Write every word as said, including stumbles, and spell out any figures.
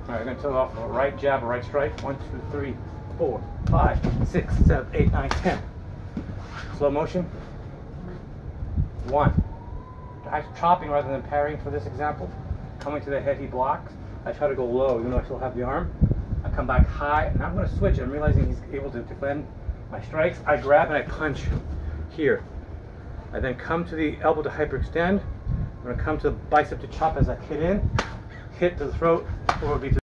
Alright, I'm going to tell off a right jab, a right strike. One, two, three, four, five, six, seven, eight, nine, ten. Slow motion. One. I'm chopping rather than parrying for this example. Coming to the head, he blocks. I try to go low, even though I still have the arm. I come back high, and I'm going to switch. I'm realizing he's able to defend my strikes. I grab and I punch here. I then come to the elbow to hyperextend. I'm going to come to the bicep to chop as I hit in, hit to the throat, or it would be to